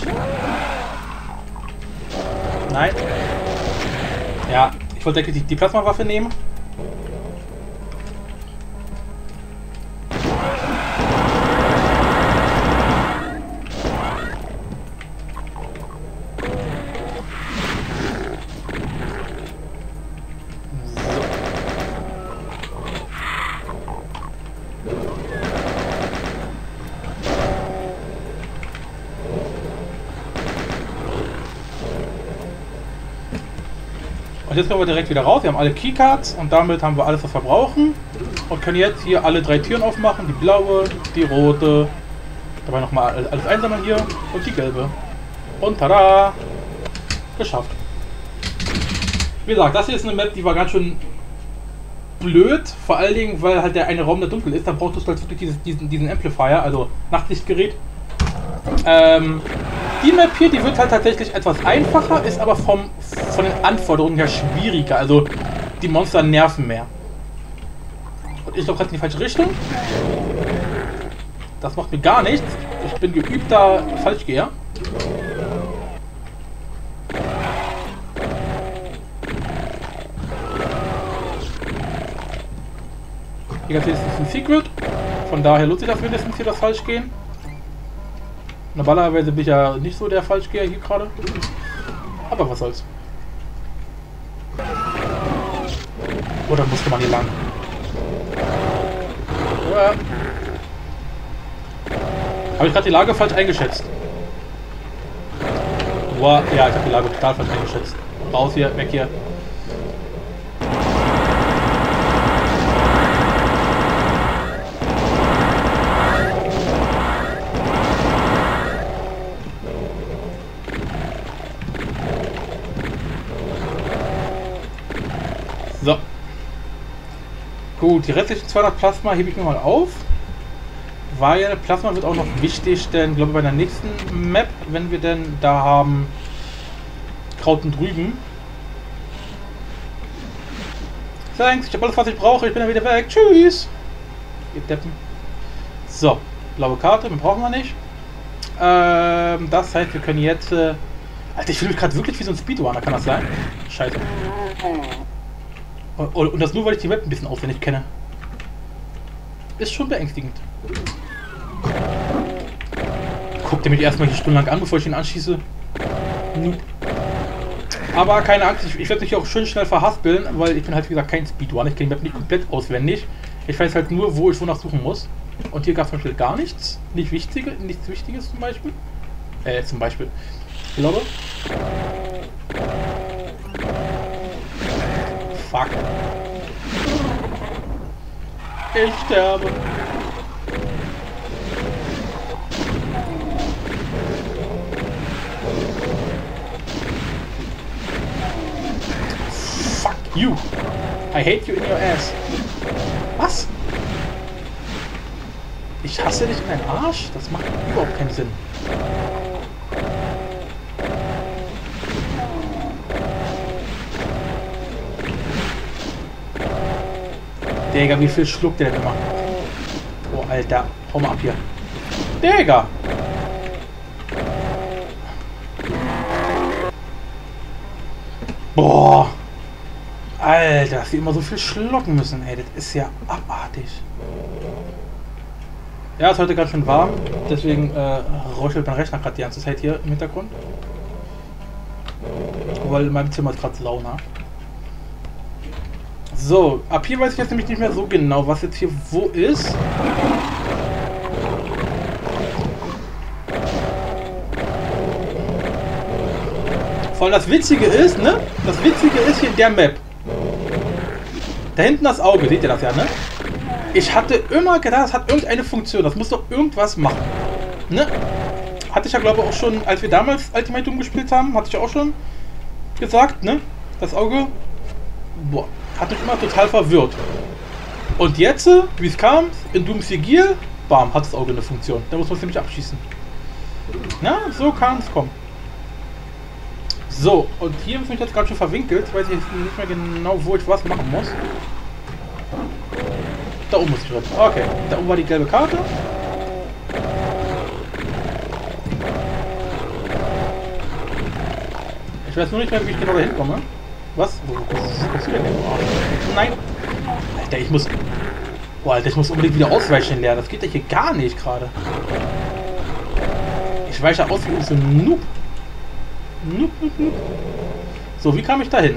Nein. Ja, ich wollte die, die Plasmawaffe nehmen. Und jetzt kommen wir direkt wieder raus. Wir haben alle Keycards und damit haben wir alles, was wir brauchen. Und können jetzt hier alle drei Türen aufmachen. Die blaue, die rote, dabei nochmal alles einsammeln hier und die gelbe. Und tada! Geschafft. Wie gesagt, das hier ist eine Map, die war ganz schön blöd. Vor allen Dingen, weil halt der eine Raum da dunkel ist. Da braucht du halt wirklich dieses, diesen, diesen Amplifier, also Nachtlichtgerät. Ähm... Die Map hier, die wird halt tatsächlich etwas einfacher, ist aber vom, von den Anforderungen her schwieriger. Also die Monster nerven mehr. Und ich glaube gerade in die falsche Richtung. Das macht mir gar nichts. Ich bin geübter Falschgeher. Hier ist ein Secret. Von daher lohnt sich das mindestens hier das Falschgehen. Normalerweise bin ich ja nicht so der Falschgeher hier gerade. Aber was soll's. Oder musste man hier lang? Ja. Habe ich gerade die Lage falsch eingeschätzt? Wow, ja, ich habe die Lage total falsch eingeschätzt. Raus hier, weg hier. So. Gut, die restlichen zweihundert Plasma hebe ich mir mal auf. Weil Plasma wird auch noch wichtig, denn glaube bei der nächsten Map, wenn wir denn da haben Krauten drüben. Thanks, ich habe alles, was ich brauche, ich bin dann wieder weg. Tschüss. Ihr Deppen. So, blaue Karte, mehr brauchen wir nicht. Ähm, das heißt, wir können jetzt... Äh Alter, ich fühle mich gerade wirklich wie so ein Speedrunner, kann das sein? Scheiße. Und, und das nur, weil ich die Map ein bisschen auswendig kenne. Ist schon beängstigend. Guckt ihr mich erstmal hier stundenlang an, bevor ich ihn anschieße. Nope. Aber keine Angst, ich, ich werde mich auch schön schnell verhaspeln, weil ich bin halt wie gesagt kein Speedrunner. Ich kenne die Map nicht komplett auswendig. Ich weiß halt nur, wo ich wonach suchen muss. Und hier gab es zum Beispiel gar nichts. Nicht Wichtige, nichts Wichtiges zum Beispiel. Äh, zum Beispiel. Ich glaube. Fuck. Ich sterbe. Fuck you. I hate you in your ass. Was? Ich hasse dich in deinen Arsch? Das macht überhaupt keinen Sinn. Digga, wie viel schluckt der denn immer? Oh, Alter. Hau mal ab hier. Digga! Boah! Alter, dass wir immer so viel schlucken müssen, ey. Das ist ja abartig. Ja, ist heute ganz schön warm. Deswegen äh, röchelt mein Rechner gerade die ganze Zeit hier im Hintergrund. Weil in meinem Zimmer ist gerade Sauna. So, ab hier weiß ich jetzt nämlich nicht mehr so genau, was jetzt hier wo ist. Vor allem das Witzige ist, ne? Das Witzige ist hier in der Map. Da hinten das Auge, seht ihr das ja, ne? Ich hatte immer gedacht, das hat irgendeine Funktion, das muss doch irgendwas machen. Ne? Hatte ich ja glaube ich auch schon, als wir damals Ultimatum gespielt haben, hatte ich ja auch schon gesagt, ne? Das Auge, boah. Hat mich immer total verwirrt. Und jetzt, wie es kam, in Doom Sigil, bam, hat das Auge eine Funktion. Da muss man es nämlich abschießen. Na, so kann es kommen. So, und hier ist mich jetzt ganz schön verwinkelt. Ich weiß jetzt nicht mehr genau, wo ich was machen muss. Da oben muss ich rein. Okay, da oben war die gelbe Karte. Ich weiß nur nicht mehr, wie ich genau da hinkomme. Was? Wo, wo, wo kommst du denn hin? Oh, nein! Alter, ich muss... Boah, Alter, ich muss unbedingt wieder ausweichen lernen. Das geht ja hier gar nicht gerade. Ich weiche aus wie so ein Noob. Noob, noob, noob. So, wie kam ich da hin?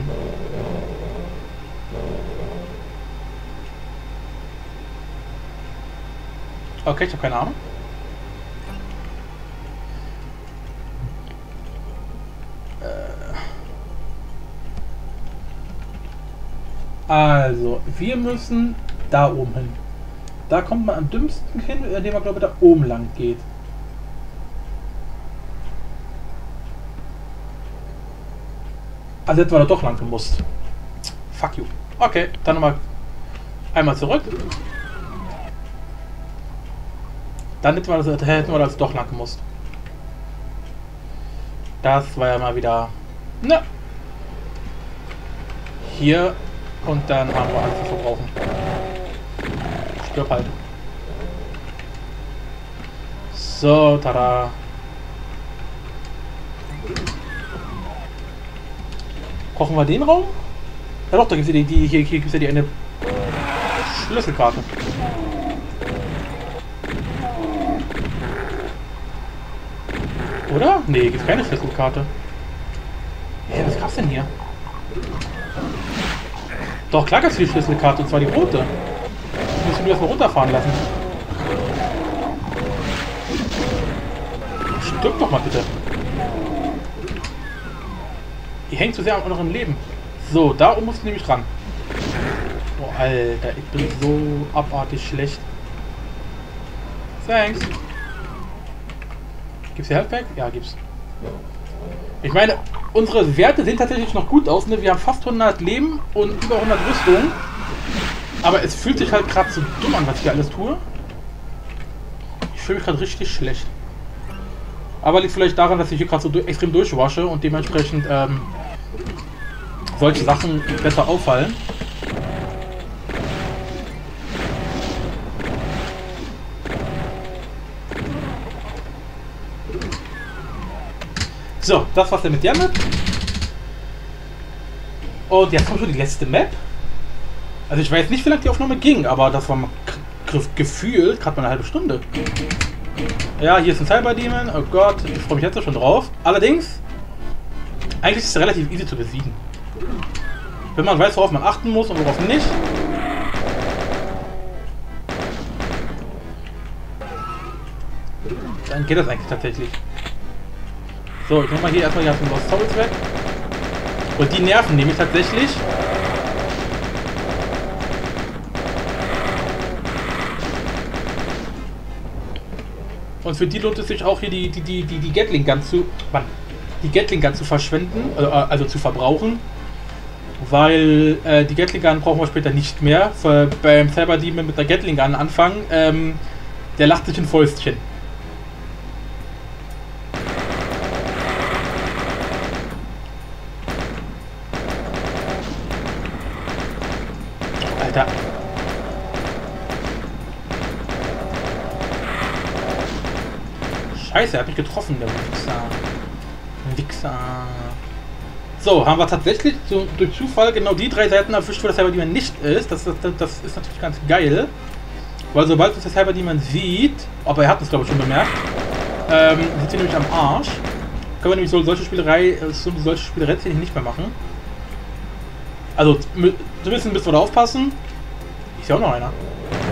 Okay, ich habe keine Ahnung. Also, wir müssen da oben hin. Da kommt man am dümmsten hin, indem man, glaube ich, da oben lang geht. Also hätten wir da doch lang gemusst. Fuck you. Okay, dann nochmal einmal zurück. Dann hätten wir das, hätten wir das doch lang gemusst. Das war ja mal wieder... Ne. Hier... Und dann haben wir alles zu verbrauchen. Stirb halt. So, tada. Kochen wir den Raum? Ja doch, da gibt es ja die, die, hier, hier gibt's ja die eine Schlüsselkarte. Oder? Nee, gibt es keine Schlüsselkarte. Hä, was gab's denn hier? Doch, klar gab es die Schlüsselkarte, und zwar die rote. Ich muss mir das mal runterfahren lassen. Stirb doch mal bitte. Ihr hängt zu sehr an eurem Leben. So, da muss ich nämlich ran. Oh, Alter, ich bin so abartig schlecht. Thanks. Gibt's hier Healthpack? Ja, gibt's. Ich meine, unsere Werte sehen tatsächlich noch gut aus. Ne? Wir haben fast hundert Leben und über hundert Rüstung. Aber es fühlt sich halt gerade so dumm an, was ich hier alles tue. Ich fühle mich gerade richtig schlecht. Aber liegt vielleicht daran, dass ich hier gerade so du extrem durchwasche und dementsprechend ähm, solche Sachen besser auffallen. So, das war's dann mit der Map. Und jetzt kommt schon die letzte Map. Also ich weiß nicht, wie lange die Aufnahme ging, aber das war mal gefühlt gerade mal eine halbe Stunde. Ja, hier ist ein Cyber Demon. Oh Gott, ich freue mich jetzt schon drauf. Allerdings, eigentlich ist es relativ easy zu besiegen. Wenn man weiß, worauf man achten muss und worauf nicht. Dann geht das eigentlich tatsächlich. So, ich nehme mal hier erstmal die ganzen Lost Souls weg. Und die nerven nämlich tatsächlich. Und für die lohnt es sich auch hier die, die, die, die, die Gatling Gun zu. Mann, die Gatling Gun zu verschwenden, also, also zu verbrauchen. Weil äh, die Gatling Gun brauchen wir später nicht mehr. Für, beim Cyber Demon mit der Gatling Gun anfangen. Ähm, der lacht sich ein Fäustchen. Alter. Scheiße, er hat mich getroffen, der Wichser. Wichser. So, haben wir tatsächlich so durch Zufall genau die drei Seiten erwischt, wo das Cyber Demon nicht ist. Das, das, das ist natürlich ganz geil. Weil sobald uns der Cyber Demon sieht, aber er hat uns glaube ich schon bemerkt, ähm, sitzt hier nämlich am Arsch. Können wir nämlich so solche Spielerei, so, solche Spielerei nicht mehr machen. Also, zumindest müssen wir da aufpassen. Ist ja auch noch einer.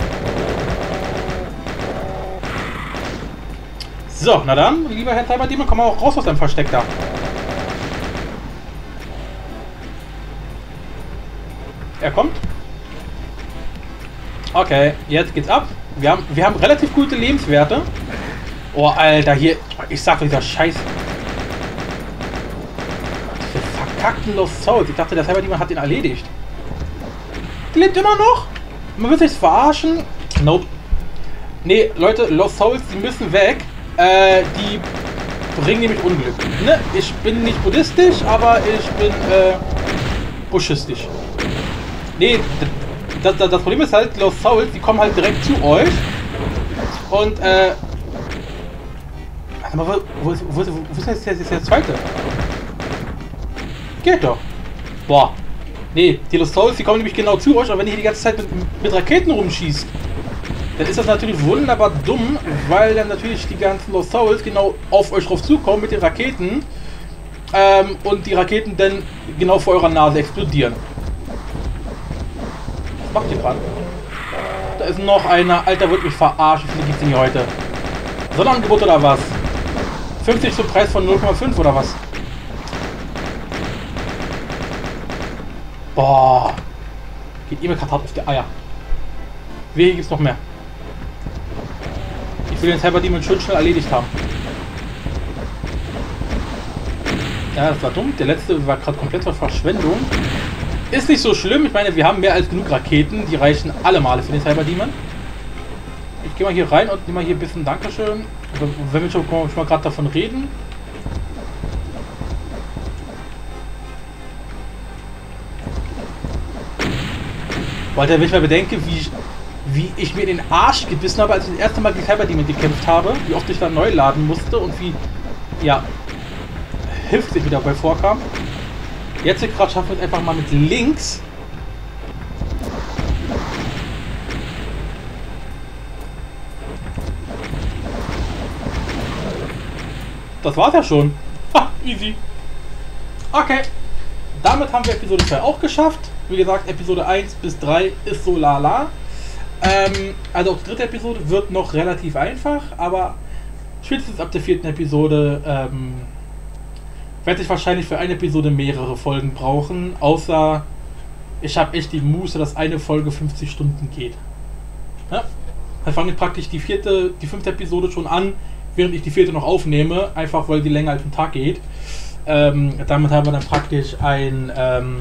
So, na dann, lieber Herr Cyber Demon, komm mal auch raus aus deinem Versteck da. Er kommt. Okay, jetzt geht's ab. Wir haben, wir haben relativ gute Lebenswerte. Oh, Alter, hier. Ich sag dieser Scheiß. Diese verkackten Lost Souls. Ich dachte, der Cyber Demon hat ihn erledigt. Die lebt immer noch? Man will sich verarschen? Nope. Nee, Leute, Lost Souls, die müssen weg. Äh, die bringen nämlich Unglück. Ne? Ich bin nicht buddhistisch, aber ich bin, äh, buschistisch. Nee, das, das, das Problem ist halt, Lost Souls, die kommen halt direkt zu euch. Und, äh... Warte mal, wo, wo, wo, wo, wo ist jetzt der, der zweite? Geht doch. Boah. Nee, die Lost Souls, die kommen nämlich genau zu euch, aber wenn ihr hier die ganze Zeit mit, mit Raketen rumschießt, dann ist das natürlich wunderbar dumm, weil dann natürlich die ganzen Lost Souls genau auf euch drauf zukommen mit den Raketen ähm, und die Raketen dann genau vor eurer Nase explodieren. Was macht ihr gerade? Da ist noch einer. Alter, wird mich verarschen. Wie viel gibt's denn hier heute? Sonderangebot oder was? fünfzig zum Preis von null Komma fünf oder was? Boah. Geht ihr mir gerade hart auf die Eier. Wehe, hier gibt's noch mehr. Ich will den Cyber Demon schön schnell erledigt haben. Ja, das war dumm. Der letzte war gerade komplett zur Verschwendung. Ist nicht so schlimm. Ich meine, wir haben mehr als genug Raketen. Die reichen alle Male für den Cyber Demon. Ich gehe mal hier rein und nehme mal hier ein bisschen Dankeschön. Wenn wir schon, schon mal gerade davon reden. Weil wenn ich mal bedenke, wie ich, wie ich mir in den Arsch gebissen habe, als ich das erste Mal gegen Cyber Demon gekämpft habe, wie oft ich da neu laden musste und wie, ja, hilfreich wieder dabei vorkam. Jetzt gerade schaffen wir es einfach mal mit links. Das war's ja schon. Ha, easy. Okay. Damit haben wir Episode zwei auch geschafft. Wie gesagt, Episode eins bis drei ist so lala. Ähm, also auch die dritte Episode wird noch relativ einfach, aber spätestens ab der vierten Episode ähm, werde ich wahrscheinlich für eine Episode mehrere Folgen brauchen, außer ich habe echt die Muße, dass eine Folge fünfzig Stunden geht. Ja? Dann fange ich praktisch die vierte, die fünfte Episode schon an, während ich die vierte noch aufnehme, einfach weil die länger als ein Tag geht. Ähm, damit haben wir dann praktisch ein, ähm,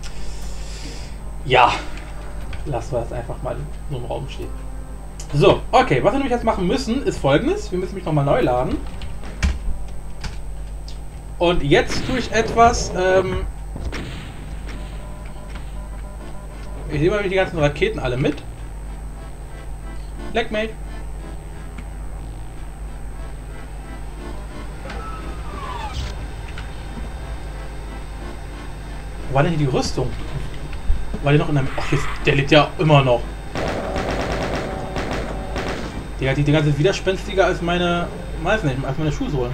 ja, lassen wir das einfach mal so im Raum stehen. So, okay, was wir nämlich jetzt machen müssen, ist folgendes. Wir müssen mich nochmal neu laden. Und jetzt tue ich etwas, ähm, ich nehme mal die ganzen Raketen alle mit. Leck mich. Wo war denn hier die Rüstung? War die noch in der... Ach, jetzt, der liegt ja immer noch. Der hat die Dinger sind widerspenstiger als meine... Weiß nicht, als meine Schuhsohlen.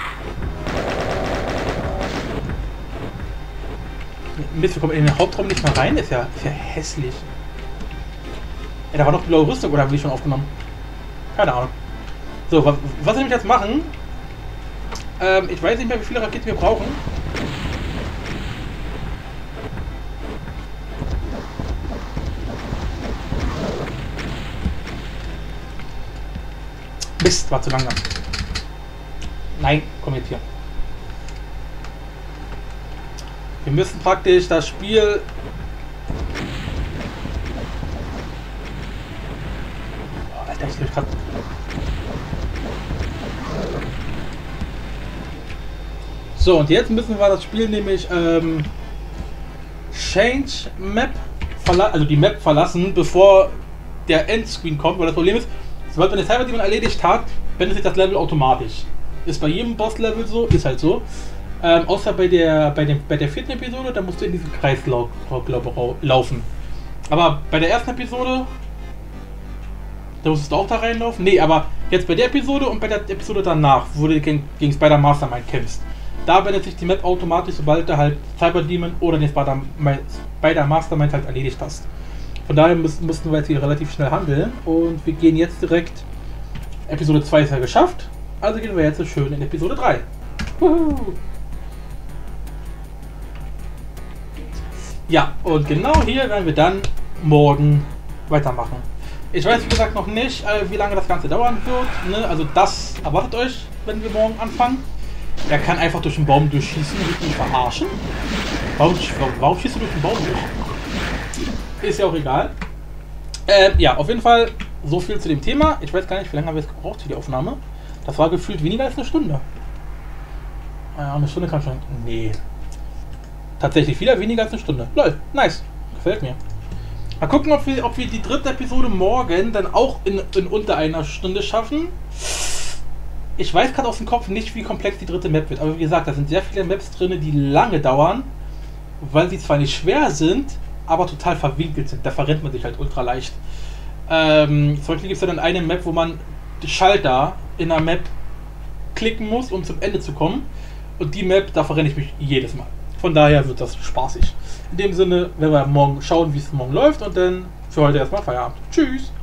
Mist, wir kommen in den Hauptraum nicht mehr rein. Ist ja, ist ja hässlich. Ey, da war noch blaue Rüstung, oder habe ich schon aufgenommen? Keine Ahnung. So, was, was wir nämlich jetzt machen... Ähm, ich weiß nicht mehr, wie viele Raketen wir brauchen. Mist, war zu langsam. Nein, komm jetzt hier. Wir müssen praktisch das Spiel... Oh, Alter, ich grad... So, und jetzt müssen wir das Spiel nämlich ähm, Change Map, also die Map verlassen, bevor der Endscreen kommt, weil das Problem ist, sobald man eine Cyber, die man erledigt hat, wendet sich das Level automatisch. Ist bei jedem Boss-Level so, ist halt so. Ähm, außer bei der, bei, dem, bei der vierten Episode, da musst du in diesen Kreislauf laufen. Aber bei der ersten Episode, da musstest du auch da reinlaufen. Nee, aber jetzt bei der Episode und bei der Episode danach, wo du gegen, gegen Spider-Mastermind kämpfst, da wendet sich die Map automatisch, sobald du halt Cyber-Demon oder den Spider-Mastermind halt erledigt hast. Von daher müssen, mussten wir jetzt hier relativ schnell handeln und wir gehen jetzt direkt. Episode zwei ist ja geschafft, also gehen wir jetzt so schön in Episode drei. Uhuhu. Ja, und genau hier werden wir dann morgen weitermachen. Ich weiß wie gesagt noch nicht, äh, wie lange das Ganze dauern wird. Ne? Also das erwartet euch, wenn wir morgen anfangen. Er kann einfach durch den Baum durchschießen und mich verarschen. Warum, warum schießt du durch den Baum durch? Ist ja auch egal. Ähm, ja, auf jeden Fall so viel zu dem Thema. Ich weiß gar nicht, wie lange haben wir jetzt gebraucht für die Aufnahme. Das war gefühlt weniger als eine Stunde. Ja, eine Stunde kann schon... Nee. Tatsächlich wieder weniger als eine Stunde. Lol, nice. Gefällt mir. Mal gucken, ob wir, ob wir die dritte Episode morgen dann auch in, in unter einer Stunde schaffen. Ich weiß gerade aus dem Kopf nicht, wie komplex die dritte Map wird. Aber wie gesagt, da sind sehr viele Maps drin, die lange dauern. Weil sie zwar nicht schwer sind, aber total verwinkelt sind. Da verrennt man sich halt ultra leicht. Ähm, zum Beispiel gibt es dann eine Map, wo man die Schalter in der Map klicken muss, um zum Ende zu kommen. Und die Map, da verrenne ich mich jedes Mal. Von daher wird das spaßig. In dem Sinne werden wir morgen schauen, wie es morgen läuft. Und dann für heute erstmal Feierabend. Tschüss!